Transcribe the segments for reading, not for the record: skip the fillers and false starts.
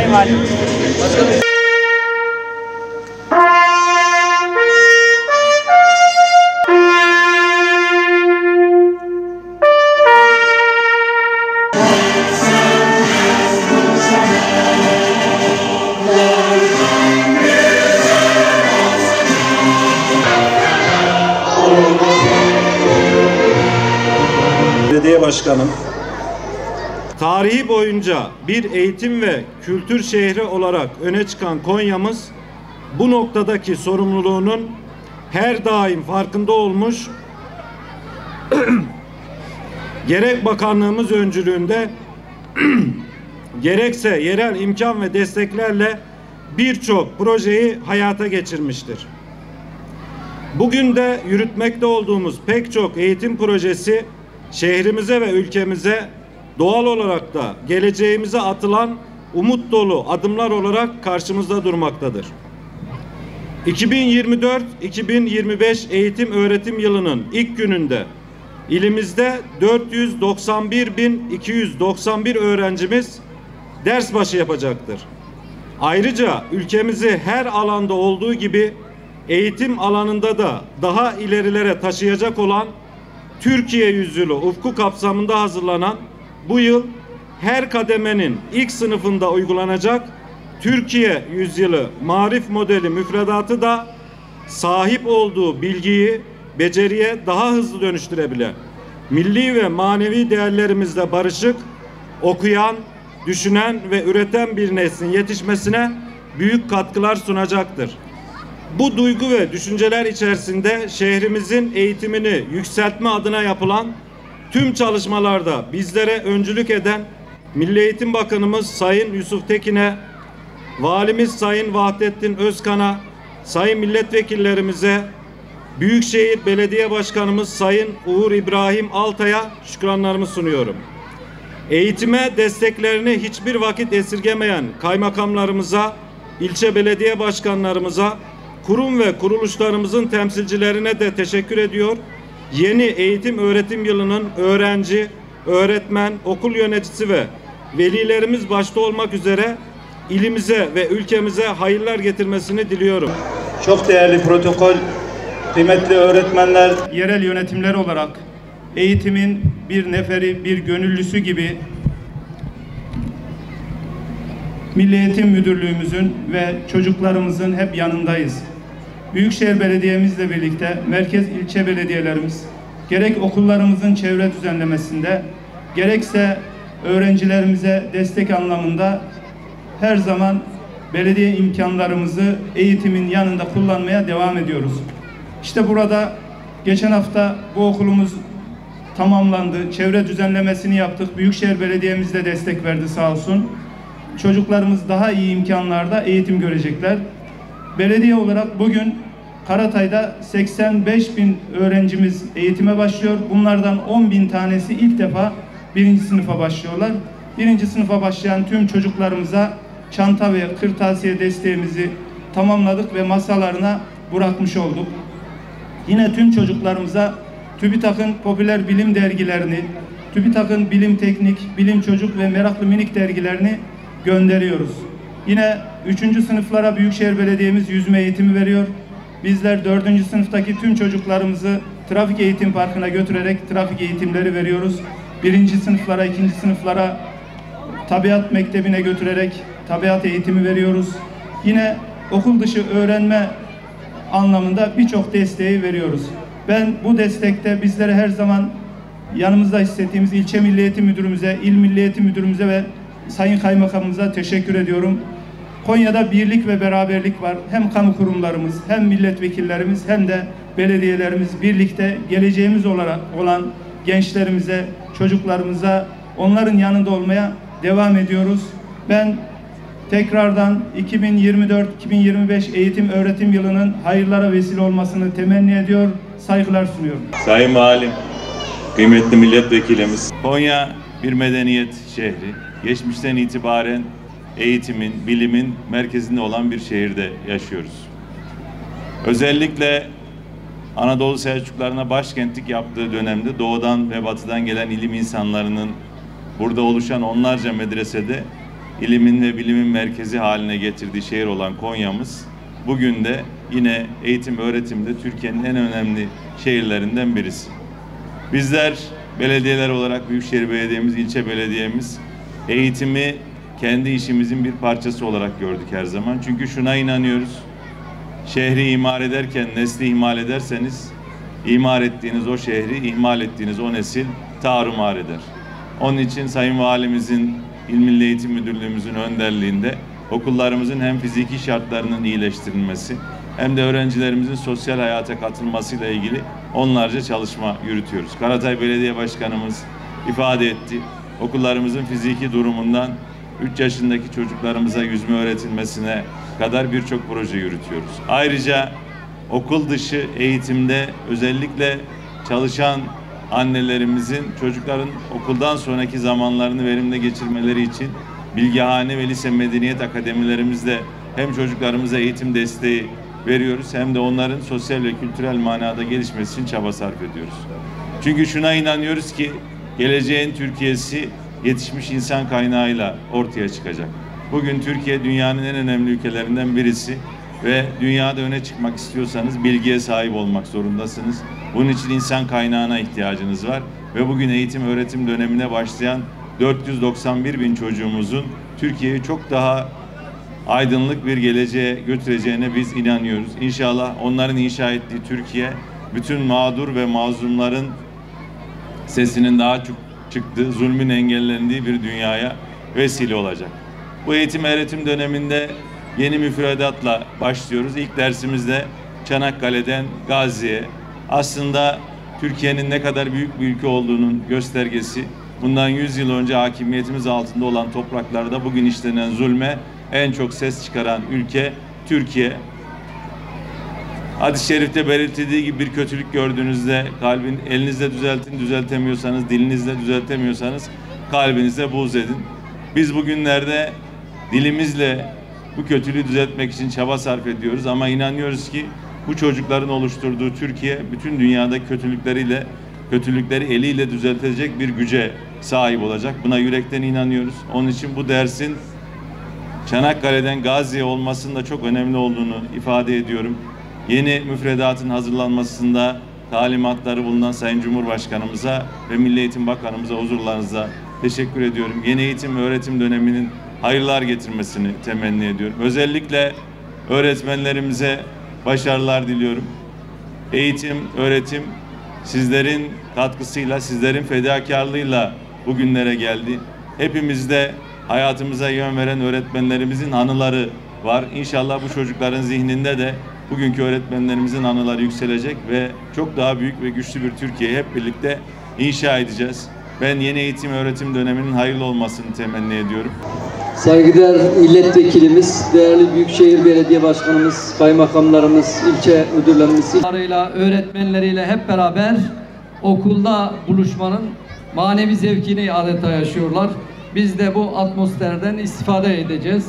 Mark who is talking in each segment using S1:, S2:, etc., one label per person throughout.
S1: Sayın Valim.
S2: Başkanım.
S3: Belediye Başkanım, tarihi boyunca bir eğitim ve kültür şehri olarak öne çıkan Konya'mız bu noktadaki sorumluluğunun her daim farkında olmuş, gerek bakanlığımız öncülüğünde gerekse yerel imkan ve desteklerle birçok projeyi hayata geçirmiştir. Bugün de yürütmekte olduğumuz pek çok eğitim projesi şehrimize ve ülkemize doğal olarak da geleceğimize atılan umut dolu adımlar olarak karşımızda durmaktadır. 2024-2025 eğitim öğretim yılının ilk gününde ilimizde 491.291 öğrencimiz ders başı yapacaktır. Ayrıca ülkemizi her alanda olduğu gibi eğitim alanında da daha ilerilere taşıyacak olan Türkiye Yüzyılı ufku kapsamında hazırlanan bu yıl her kademenin ilk sınıfında uygulanacak Türkiye Yüzyılı Marif Modeli müfredatı da sahip olduğu bilgiyi, beceriye daha hızlı dönüştürebilen, milli ve manevi değerlerimizle barışık, okuyan, düşünen ve üreten bir neslin yetişmesine büyük katkılar sunacaktır. Bu duygu ve düşünceler içerisinde şehrimizin eğitimini yükseltme adına yapılan tüm çalışmalarda bizlere öncülük eden Milli Eğitim Bakanımız Sayın Yusuf Tekin'e, Valimiz Sayın Vahdettin Özkan'a, Sayın Milletvekillerimize, Büyükşehir Belediye Başkanımız Sayın Uğur İbrahim Altay'a şükranlarımı sunuyorum. Eğitime desteklerini hiçbir vakit esirgemeyen kaymakamlarımıza, ilçe belediye başkanlarımıza, kurum ve kuruluşlarımızın temsilcilerine de teşekkür ediyor. Yeni eğitim öğretim yılının öğrenci, öğretmen, okul yöneticisi ve velilerimiz başta olmak üzere ilimize ve ülkemize hayırlar getirmesini diliyorum.
S4: Çok değerli protokol, kıymetli öğretmenler, yerel yönetimler olarak eğitimin bir neferi, bir gönüllüsü gibi Milli Eğitim Müdürlüğümüzün ve çocuklarımızın hep yanındayız. Büyükşehir Belediye'mizle birlikte merkez ilçe belediyelerimiz gerek okullarımızın çevre düzenlemesinde gerekse öğrencilerimize destek anlamında her zaman belediye imkanlarımızı eğitimin yanında kullanmaya devam ediyoruz. İşte burada geçen hafta bu okulumuz tamamlandı. Çevre düzenlemesini yaptık. Büyükşehir Belediye'miz de destek verdi sağ olsun. Çocuklarımız daha iyi imkanlarda eğitim görecekler. Belediye olarak bugün Karatay'da 85.000 öğrencimiz eğitime başlıyor. Bunlardan 10.000 tanesi ilk defa 1. sınıfa başlıyorlar. 1. sınıfa başlayan tüm çocuklarımıza çanta ve kırtasiye desteğimizi tamamladık ve masalarına bırakmış olduk. Yine tüm çocuklarımıza TÜBİTAK'ın popüler bilim dergilerini, TÜBİTAK'ın bilim teknik, bilim çocuk ve meraklı minik dergilerini gönderiyoruz. Yine 3. sınıflara Büyükşehir Belediye'miz yüzme eğitimi veriyor. Bizler 4. sınıftaki tüm çocuklarımızı trafik eğitim parkına götürerek trafik eğitimleri veriyoruz. 1. sınıflara, 2. sınıflara tabiat mektebine götürerek tabiat eğitimi veriyoruz. Yine okul dışı öğrenme anlamında birçok desteği veriyoruz. Ben bu destekte bizlere her zaman yanımızda hissettiğimiz ilçe Milli Eğitim Müdürümüze, il Milli Eğitim Müdürümüze ve Sayın Kaymakamımıza teşekkür ediyorum. Konya'da birlik ve beraberlik var. Hem kamu kurumlarımız, hem milletvekillerimiz, hem de belediyelerimiz birlikte geleceğimiz olarak olan gençlerimize, çocuklarımıza, onların yanında olmaya devam ediyoruz. Ben tekrardan 2024-2025 eğitim öğretim yılının hayırlara vesile olmasını temenni ediyor, saygılar sunuyorum.
S5: Sayın Valim, kıymetli milletvekilimiz, Konya bir medeniyet şehri. Geçmişten itibaren eğitimin, bilimin merkezinde olan bir şehirde yaşıyoruz. Özellikle Anadolu Selçuklularına başkentlik yaptığı dönemde doğudan ve batıdan gelen ilim insanlarının burada oluşan onlarca medresede ilimin ve bilimin merkezi haline getirdiği şehir olan Konya'mız bugün de yine eğitim öğretimde Türkiye'nin en önemli şehirlerinden birisi. Bizler belediyeler olarak Büyükşehir Belediye'miz, ilçe belediyemiz eğitimi kendi işimizin bir parçası olarak gördük her zaman. Çünkü şuna inanıyoruz. Şehri imar ederken nesli ihmal ederseniz imar ettiğiniz o şehri, ihmal ettiğiniz o nesil tarumar eder. Onun için Sayın Valimizin, İl Milli Eğitim Müdürlüğümüzün önderliğinde okullarımızın hem fiziki şartlarının iyileştirilmesi hem de öğrencilerimizin sosyal hayata katılmasıyla ilgili onlarca çalışma yürütüyoruz. Karatay Belediye Başkanımız ifade etti. Okullarımızın fiziki durumundan 3 yaşındaki çocuklarımıza yüzme öğretilmesine kadar birçok proje yürütüyoruz. Ayrıca okul dışı eğitimde özellikle çalışan annelerimizin çocukların okuldan sonraki zamanlarını verimli geçirmeleri için Bilgihane ve Lise Medeniyet Akademilerimizde hem çocuklarımıza eğitim desteği veriyoruz hem de onların sosyal ve kültürel manada gelişmesi için çaba sarf ediyoruz. Çünkü şuna inanıyoruz ki geleceğin Türkiye'si yetişmiş insan kaynağıyla ortaya çıkacak. Bugün Türkiye dünyanın en önemli ülkelerinden birisi ve dünyada öne çıkmak istiyorsanız bilgiye sahip olmak zorundasınız. Bunun için insan kaynağına ihtiyacınız var ve bugün eğitim öğretim dönemine başlayan 491 bin çocuğumuzun Türkiye'yi çok daha aydınlık bir geleceğe götüreceğine biz inanıyoruz. İnşallah onların inşa ettiği Türkiye bütün mağdur ve mazlumların sesinin daha çok çıktığı, zulmün engellendiği bir dünyaya vesile olacak. Bu eğitim öğretim döneminde yeni müfredatla başlıyoruz. İlk dersimizde Çanakkale'den Gazi'ye, aslında Türkiye'nin ne kadar büyük bir ülke olduğunun göstergesi. Bundan 100 yıl önce hakimiyetimiz altında olan topraklarda bugün işlenen zulme en çok ses çıkaran ülke Türkiye. Hadis-i şerifte belirtildiği gibi bir kötülük gördüğünüzde elinizle düzeltin, düzeltemiyorsanız, dilinizle düzeltemiyorsanız kalbinizle buğz edin. Biz bugünlerde dilimizle bu kötülüğü düzeltmek için çaba sarf ediyoruz ama inanıyoruz ki bu çocukların oluşturduğu Türkiye bütün dünyada kötülükleri eliyle düzeltecek bir güce sahip olacak. Buna yürekten inanıyoruz. Onun için bu dersin Çanakkale'den Gazi'ye olmasının da çok önemli olduğunu ifade ediyorum. Yeni müfredatın hazırlanmasında talimatları bulunan Sayın Cumhurbaşkanımıza ve Milli Eğitim Bakanımıza huzurlarınızda teşekkür ediyorum. Yeni eğitim ve öğretim döneminin hayırlar getirmesini temenni ediyorum. Özellikle öğretmenlerimize başarılar diliyorum. Eğitim, öğretim sizlerin katkısıyla, sizlerin fedakarlığıyla bugünlere geldi. Hepimizde hayatımıza yön veren öğretmenlerimizin anıları var. İnşallah bu çocukların zihninde de bugünkü öğretmenlerimizin anıları yükselecek ve çok daha büyük ve güçlü bir Türkiye'yi hep birlikte inşa edeceğiz. Ben yeni eğitim öğretim döneminin hayırlı olmasını temenni ediyorum.
S1: Saygıdeğer milletvekilimiz, değerli Büyükşehir Belediye Başkanımız, kaymakamlarımız, ilçe müdürlerimiz, öğretmenleriyle hep beraber okulda buluşmanın manevi zevkini adeta yaşıyorlar. Biz de bu atmosferden istifade edeceğiz.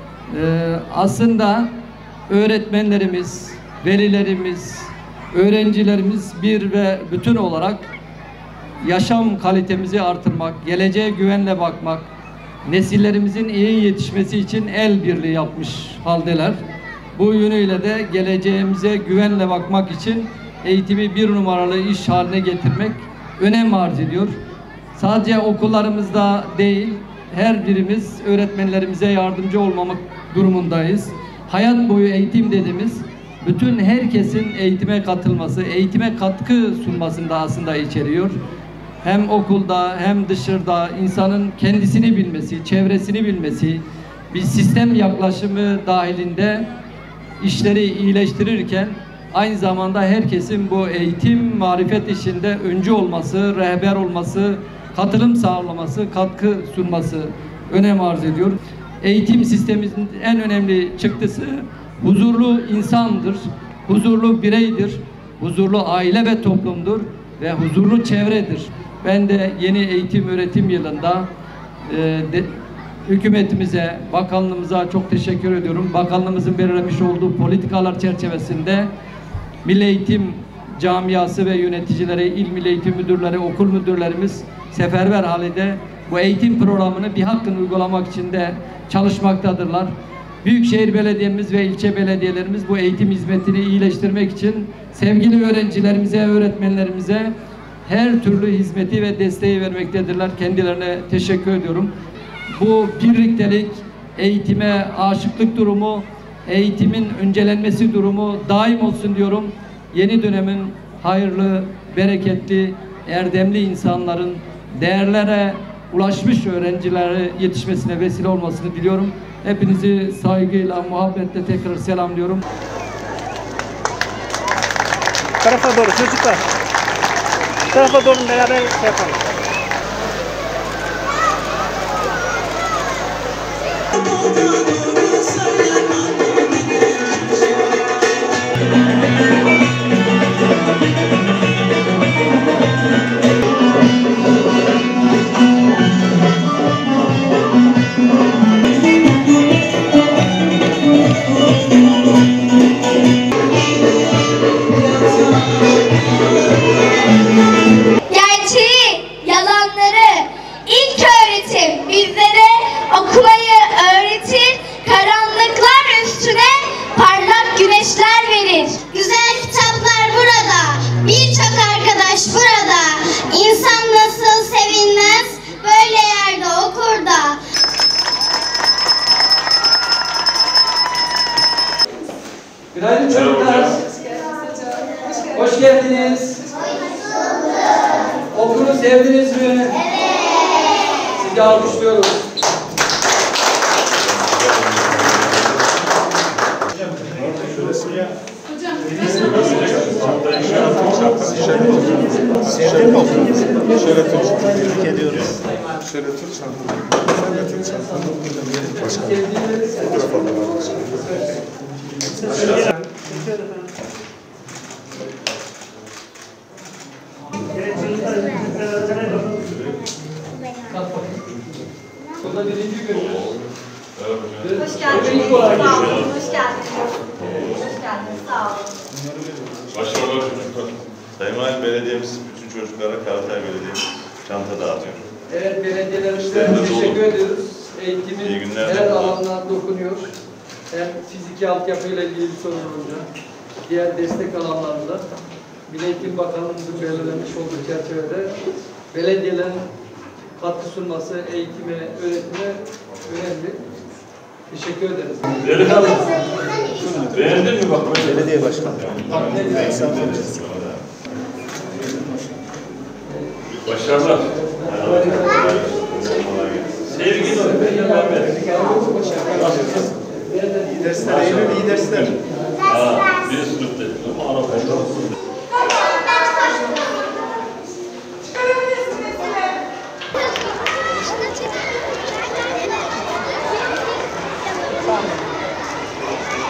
S1: Aslında öğretmenlerimiz, velilerimiz, öğrencilerimiz bir ve bütün olarak yaşam kalitemizi artırmak, geleceğe güvenle bakmak, nesillerimizin iyi yetişmesi için el birliği yapmış haldeler. Bu yönüyle de geleceğimize güvenle bakmak için eğitimi bir numaralı iş haline getirmek önem arz ediyor. Sadece okullarımızda değil, her birimiz öğretmenlerimize yardımcı olmamak durumundayız. Hayat boyu eğitim dediğimiz bütün herkesin eğitime katılması, eğitime katkı sunmasını da aslında içeriyor. Hem okulda hem dışarıda insanın kendisini bilmesi, çevresini bilmesi, bir sistem yaklaşımı dahilinde işleri iyileştirirken aynı zamanda herkesin bu eğitim, marifet işinde öncü olması, rehber olması, katılım sağlaması, katkı sunması önem arz ediyor. Eğitim sistemimizin en önemli çıktısı huzurlu insandır, huzurlu bireydir, huzurlu aile ve toplumdur ve huzurlu çevredir. Ben de yeni eğitim öğretim yılında hükümetimize, bakanlığımıza çok teşekkür ediyorum. Bakanlığımızın belirlemiş olduğu politikalar çerçevesinde Milli Eğitim camiası ve yöneticileri, il milli eğitim müdürleri, okul müdürlerimiz seferber halde bu eğitim programını bir hakkın uygulamak için de çalışmaktadırlar. Büyükşehir Belediye'miz ve ilçe belediyelerimiz bu eğitim hizmetini iyileştirmek için sevgili öğrencilerimize, öğretmenlerimize her türlü hizmeti ve desteği vermektedirler. Kendilerine teşekkür ediyorum. Bu birliktelik, eğitime aşıklık durumu, eğitimin öncelenmesi durumu daim olsun diyorum. Yeni dönemin hayırlı, bereketli, erdemli insanların değerlere ulaşmış öğrencilere yetişmesine vesile olmasını diliyorum. Hepinizi saygıyla, muhabbetle tekrar selamlıyorum.
S2: Tarafa doğru çocuklar. Bu tarafa doğru beraber yapalım.
S6: Gerçeği, yalanları, ilk öğretim bizlere okumayı öğretir, karanlıklar üstüne parlak güneşler verir. Güzel kitaplar burada, birçok arkadaş burada. İnsan nasıl sevinmez, böyle yerde okur da.
S1: Günaydın çocuklar. Hoş geldiniz. Okulu sevdiniz mi? Evet. Sizi alkışlıyoruz.
S2: Sevdin mi okulu? Şöyle tut. Tebrik ediyoruz.
S7: Şöyle tut çantanı. Sen de tut çantanı.
S1: Burada birinci gün.
S6: Hoş geldiniz. Sağ olun. Hoş geldiniz. Hoş geldiniz. Sağ olun.
S5: Başarılar çocuklar. Sayın Valim Belediye'miz bütün çocuklara Karatay Belediye'miz çanta dağıtıyor.
S1: Evet, belediyelerimize teşekkür ediyoruz. Eğitimin her alanına dokunuyor. Hem fiziki altyapıyla ilgili bir sorun olunca, diğer destek alanlarında Milli Eğitim Bakanlığımızın belirlemiş olduğu çerçevede belediyelerin katkı sunması eğitime, öğretime önemli. Teşekkür ederiz.
S5: Beğendin mi bak?
S2: Belediye başkanı.
S5: Başarılar. Sevgi
S2: İyi dersler, iyi dersler.
S5: bir sınıfta.